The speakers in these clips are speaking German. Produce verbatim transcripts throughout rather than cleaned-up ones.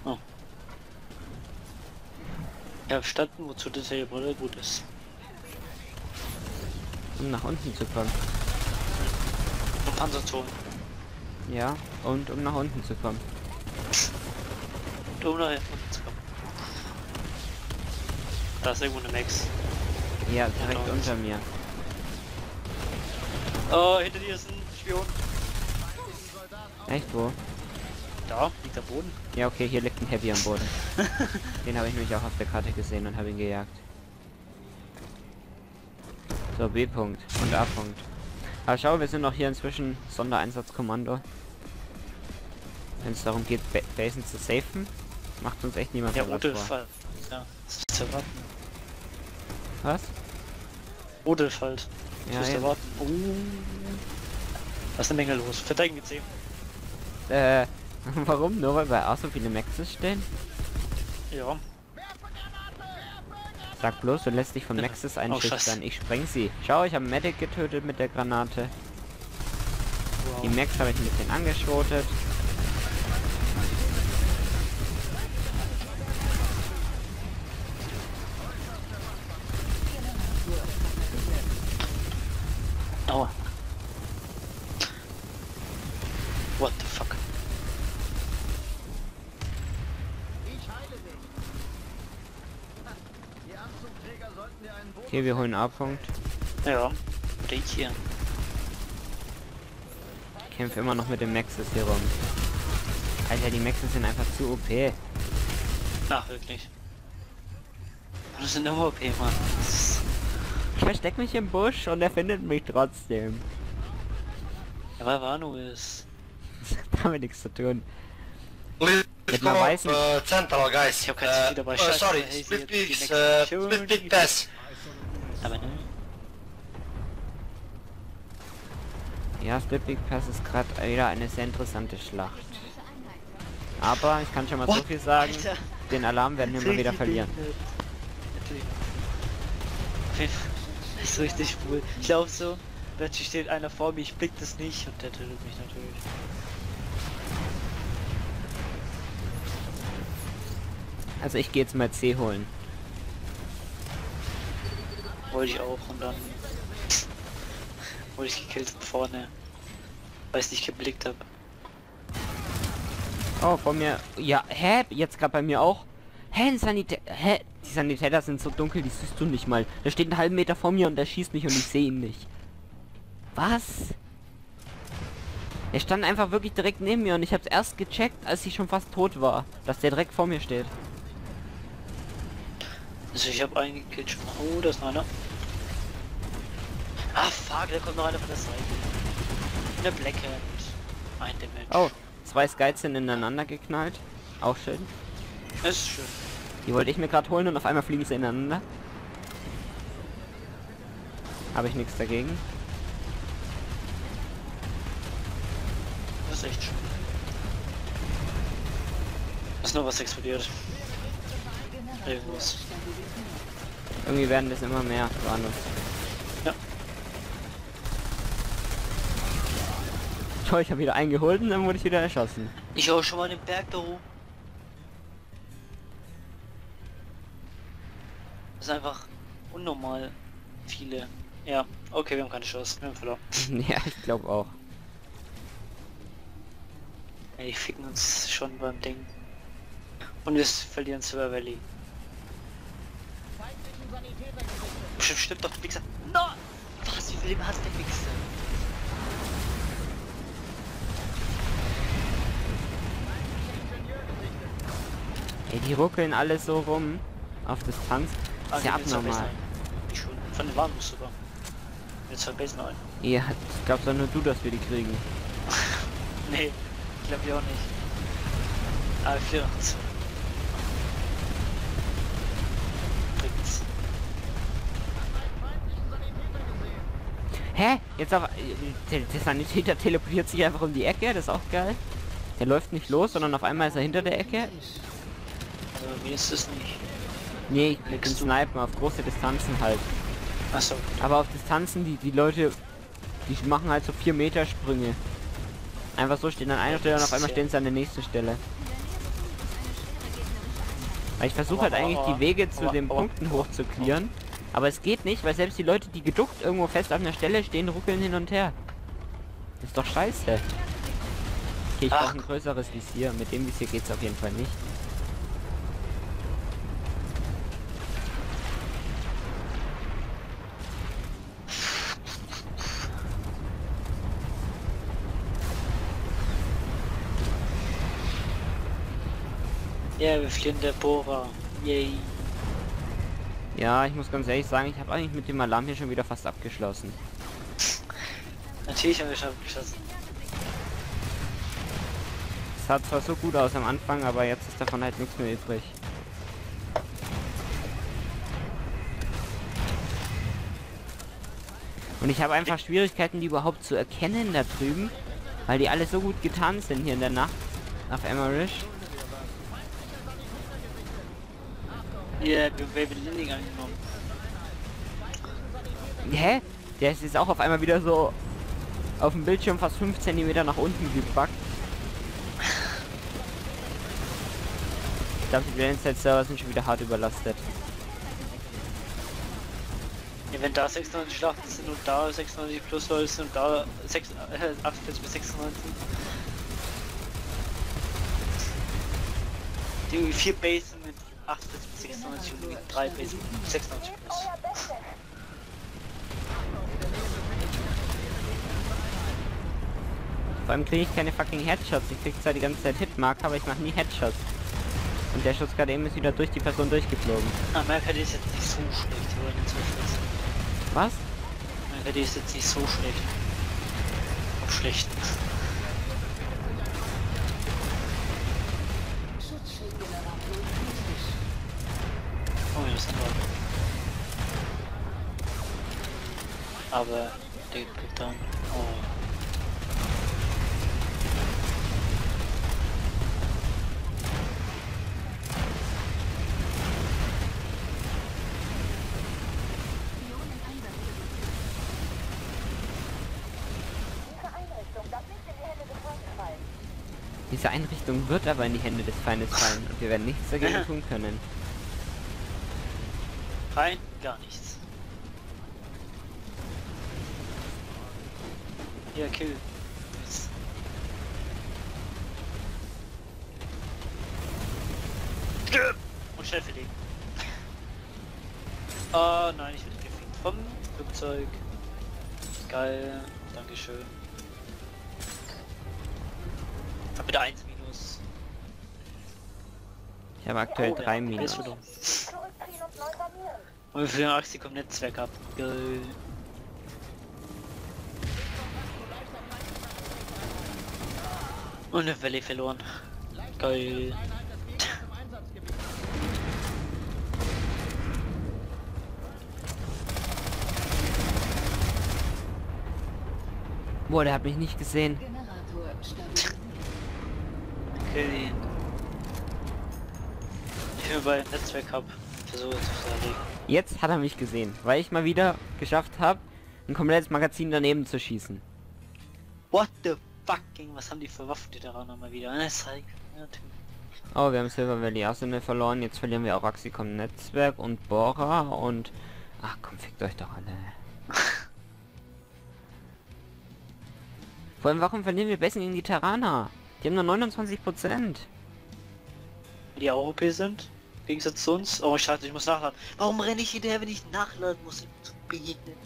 Oh. Ich habe verstanden, wozu das hier gut ist. Um nach unten zu kommen. Um Panzer zu holen. Ja, und um nach unten zu kommen. Und um nach unten zu kommen. Da ist irgendwo eine Max. Ja, direkt Ja, unter mir. Oh, hinter dir ist ein Spion. Echt, wo? Da, liegt am Boden. Ja, okay, hier liegt ein Heavy am Boden. Den habe ich nämlich auch auf der Karte gesehen und habe ihn gejagt. So, B-Punkt und A-Punkt. Aber schau, wir sind noch hier inzwischen Sondereinsatzkommando. Wenn es darum geht, ba Basen zu safen, macht uns echt niemand Ja, was Odel vor. Fall. Ja, das ist zu erwarten. Was? Odel halt. Das Ja, ist zu ja. erwarten. Oh. Da ist eine Menge los. Verteidigen wir C. Äh, warum? Nur weil bei A so viele Maxes stehen? Ja. Sag bloß, du lässt dich von Ja. Maxes Oh, einschüchtern. Scheiße. Ich spreng sie. Schau, ich habe Medic getötet mit der Granate. Wow. Die Max habe ich ein bisschen angeschrotet. Aua. What the fuck? Okay, wir holen A-Punkt. Ja. Oder ich hier. Ich kämpfe immer noch mit den Maxes hier rum. Alter, die Maxes sind einfach zu O P. Ach, wirklich. Das sind immer O P, Mann. Das ist- Ich versteck mich im Busch und er findet mich trotzdem. Ja, weil Wano ist. Damit nichts zu tun. Let's Mit go einer weißen... uh, Central, guys. Ich hab kein Uh, Ziel dabei. uh, Scheiße, sorry, hey, split sie- die peaks, nächste uh, Mission, split die- peak pass. Aber ne? Ja, Split Big Pass ist gerade wieder eine sehr interessante Schlacht. Aber ich kann schon mal so What? viel sagen, Alter. den Alarm werden wir mal wieder verlieren. Natürlich. Das ist richtig cool. Ich glaube so, plötzlich steht einer vor mir, ich blick das nicht und der tötet mich natürlich. Also ich gehe jetzt mal C holen. Wollte ich auch und dann wurde ich gekillt von vorne, weil ich nicht geblickt habe. Oh, vor mir... Ja, hä? Jetzt gerade bei mir auch? Hä, ein Sanitä... Hä? Die Sanitäter sind so dunkel, die siehst du nicht mal. Der steht einen halben Meter vor mir und der schießt nicht und ich sehe ihn nicht. Was? Er stand einfach wirklich direkt neben mir und ich habe es erst gecheckt, als ich schon fast tot war, dass der direkt vor mir steht. Also ich habe einen gekillt schon. Oh, da ist noch einer. Ah fuck, da kommt noch einer von der Seite. Eine Blackhead. Ein Damage. Oh, zwei Skites sind ineinander geknallt. Auch schön. Das ist schön. Die wollte ich mir gerade holen und auf einmal fliegen sie ineinander. Habe ich nichts dagegen. Das ist echt schön. Ist nur was explodiert. Irgendwas. Irgendwie werden das immer mehr. Woanders. Ja. Toll, ich habe wieder eingeholt und dann wurde ich wieder erschossen. Ich hau schon mal den Berg da hoch. Das ist einfach unnormal viele. Ja, okay, wir haben keine Chance. Wir haben verloren. Ja, ich glaube auch. Ey, die ficken uns schon beim Ding. Und wir verlieren Silver Valley. Stimmt, stimmt doch, Wichser. No! Was, wie viel Leben hat der Wichser? Ey, die ruckeln alle so rum. Auf Distanz. Das ist ja abnormal. Ich schon. Von den Warnus sogar. Jetzt zwei Basen ein. Ja, ich glaube doch nur du, dass wir die kriegen. Nee, ich glaube ich auch nicht. Aber vier noch zwei. Bringt's. Hä? Jetzt auch... Der, der Sanitäter teleportiert sich einfach um die Ecke, das ist auch geil. Der läuft nicht los, sondern auf einmal ist er hinter der Ecke. Aber mir ist es nicht. Nee, ich bin Legst du? Snipen auf große Distanzen halt. Achso. Aber auf Distanzen, die, die Leute, die machen halt so vier Meter Sprünge. Einfach so stehen an einer Stelle und auf einmal stehen sie an der nächsten Stelle. Weil ich versuche halt Aber- eigentlich aber- die Wege zu aber- den aber- Punkten hoch zu clearen. Aber es geht nicht, weil selbst die Leute, die geduckt irgendwo fest auf einer Stelle stehen, ruckeln hin und her. Das ist doch scheiße. Okay, ich Ach. brauche ein größeres Visier. Mit dem Visier geht's auf jeden Fall nicht. Ja, wir fliehen der Bohrer. Yay. Ja, ich muss ganz ehrlich sagen, ich habe eigentlich mit dem Alarm hier schon wieder fast abgeschlossen. Natürlich haben wir schon abgeschossen. Es sah zwar so gut aus am Anfang, aber jetzt ist davon halt nichts mehr übrig. Und ich habe einfach Schwierigkeiten, die überhaupt zu erkennen da drüben, weil die alle so gut getarnt sind hier in der Nacht auf Emmerich. Ja, wir haben Baby Lilling angenommen. Hä? Der ist jetzt auch auf einmal wieder so auf dem Bildschirm fast fünf Zentimeter nach unten gebackt. Ich glaube, die Blendside-Server sind schon wieder hart überlastet. Ja, wenn da sechsundneunzig Schlachten sind und da sechsundneunzig plus Leute sind und da sechs, äh, achtundvierzig bis sechsundneunzig. Die vier Basen mit achtundvierzig bis sechsundneunzig und die drei Basen mit sechsundneunzig plus. Vor allem kriege ich keine fucking Headshots. Ich krieg zwar die ganze Zeit Hitmark, aber ich mache nie Headshots. Und der Schuss gerade eben ist wieder durch die Person durchgeflogen. Amerika, die ist jetzt nicht so schlecht, die wollen nicht so schlecht. Was? Amerika, die ist jetzt nicht so schlecht. Am schlechten. Oh, das sind wir. Aber der geht dann. Oh. Diese Einrichtung wird aber in die Hände des Feindes fallen und wir werden nichts dagegen tun können. Rein gar nichts. Ja, kill. Yes. Stirb! Und schnell verlegen. Oh nein, ich werde gefickt vom Flugzeug. Geil, dankeschön. Hab wieder eins minus. Ich habe aktuell Oh, drei ja, Minus. ist wieder. Und wir fliegen Axi kommt Netzwerk ab. Geil. Und eine Welle verloren. Geil. Boah, der hat mich nicht gesehen. Okay. Ich bin bei Netzwerk hab versuche zu verlegen. Jetzt hat er mich gesehen, weil ich mal wieder geschafft habe, ein komplettes Magazin daneben zu schießen. What the fucking, was haben die für Waffen, die daran mal wieder? Eine Zeig. Oh, wir haben Silver Valley Arsenal verloren, jetzt verlieren wir auch Axicom Netzwerk und Bora und... Ach komm, fickt euch doch alle. Vor allem, warum verlieren wir besser gegen die Terraner? Die haben nur neunundzwanzig Prozent. Die A O P sind? Im Gegensatz zu uns? Oh scheiße, ich muss nachladen. Warum renne ich hinterher, wenn ich nachladen muss, um zu begegnen?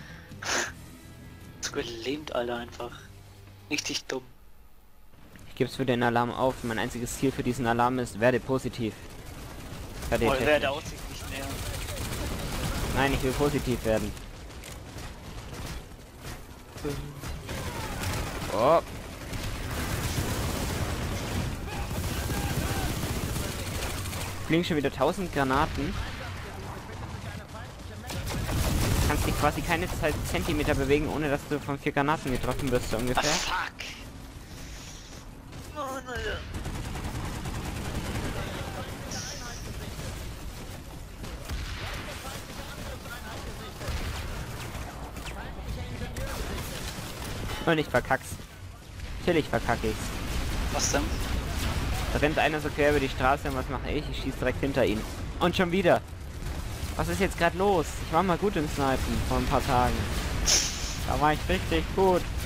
Zu gelähmt, Alter, einfach. Richtig dumm. Ich gebe es für den Alarm auf. Mein einziges Ziel für diesen Alarm ist, werde positiv. Werde Oh, technisch. wäre der Aussicht nicht mehr. Nein, ich will positiv werden. Oh. Fliegen schon wieder tausend Granaten. Kannst dich quasi keine Zeit Zentimeter bewegen, ohne dass du von vier Granaten getroffen wirst, so Ah, ungefähr. fuck. Oh, Alter. Und ich verkack's. Natürlich verkacke ich's. Was denn? Da rennt einer so quer über die Straße und was mache ich? Ich schieße direkt hinter ihn. Und schon wieder. Was ist jetzt gerade los? Ich war mal gut im Snipen vor ein paar Tagen. Da war ich richtig gut.